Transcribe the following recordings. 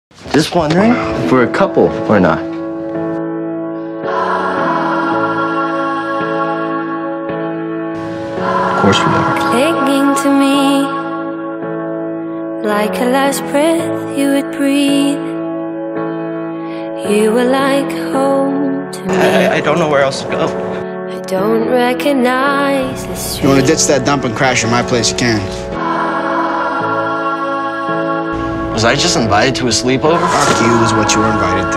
Just wondering if we're a couple or not. Of course we are. Clinging to me like a last breath you would breathe. You were like home to me. I don't know where else to go. I don't recognize the street. You want to ditch that dump and crash at my place, you can. Was I just invited to a sleepover? Fuck you is what you were invited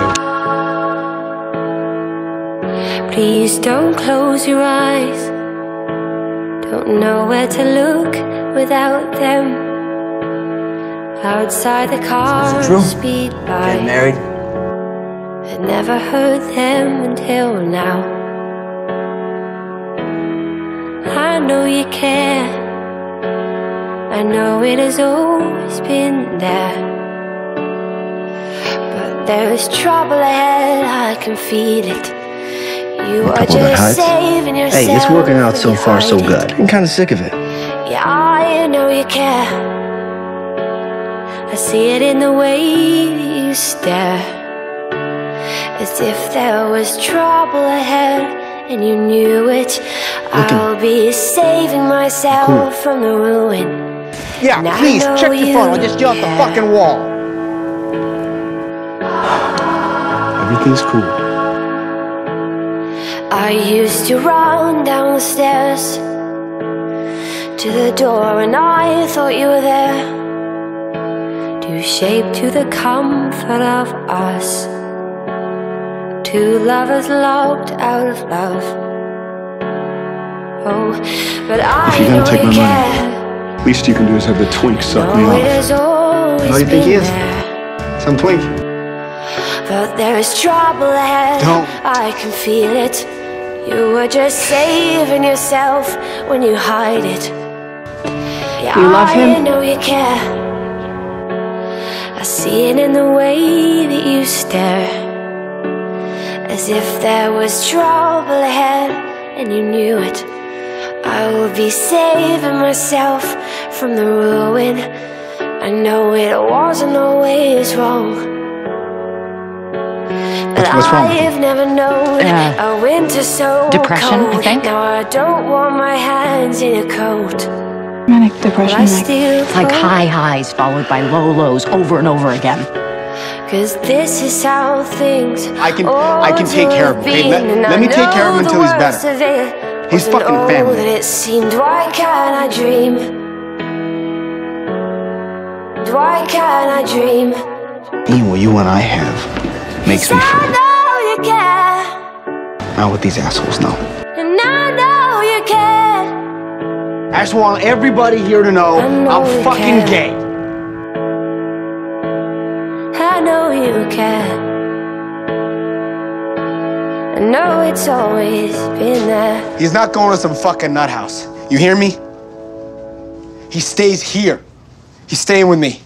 to. Please don't close your eyes. Don't know where to look without them. Outside the car speed by. Getting married? I never heard them until now. I know you care. I know it has always been there. But there is trouble ahead, I can feel it. You are just saving yourself. Hey, it's working out so far so good. I'm kind of sick of it. Yeah, I know you care. I see it in the way you stare. As if there was trouble ahead and you knew it. I'll be saving myself from the ruin. Yeah, please, check your phone. I'll just yell at the fucking wall. Everything's cool. I used to run down the stairs to the door and I thought you were there, to shape to the comfort of us, two lovers locked out of love. Oh, but I know you care. Least you can do is have the twink suck me off. How do you think he is? Some twink. But there is trouble ahead. Don't. I can feel it. You were just saving yourself when you hide it. Yeah, You love him? I know you care. I see it in the way that you stare. As if there was trouble ahead and you knew it. I will be saving myself from the ruin. I know it wasn't always wrong. But What's wrong? I've never known a winter so depression, cold. I think. Now I don't want my hands in a coat. Manic depression, Like high highs followed by low lows over and over again. Cause this is how things I can take care of him. Hey, let me take care of him until he's better. He's fucking family. That it seemed, why can't I dream? Why can't I dream? Being what you and I have makes me feel I know you care. not what these assholes know. And I know you care. I just want everybody here to know I'm fucking gay. I know you care. I know it's always been there. He's not going to some fucking nut house. You hear me? He stays here. He's staying with me.